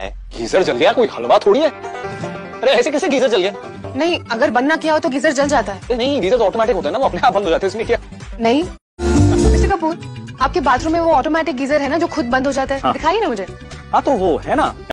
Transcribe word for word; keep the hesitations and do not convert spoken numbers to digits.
Geyser जल गया, कोई हलवा थोड़ी है। अरे ऐसे कैसे गीजर जल गया? नहीं, अगर बंद ना किया हो तो गीजर जल जाता है। नहीं, गीजर तो ऑटोमेटिक होता है ना, वो अपने आप बंद हो जाते हैं, इसमें क्या? नहीं मिस्टर कपूर, आपके बाथरूम में वो ऑटोमेटिक गीजर है ना जो खुद बंद हो जाता है, हाँ। दिखाइए ना मुझे। हाँ तो वो है ना।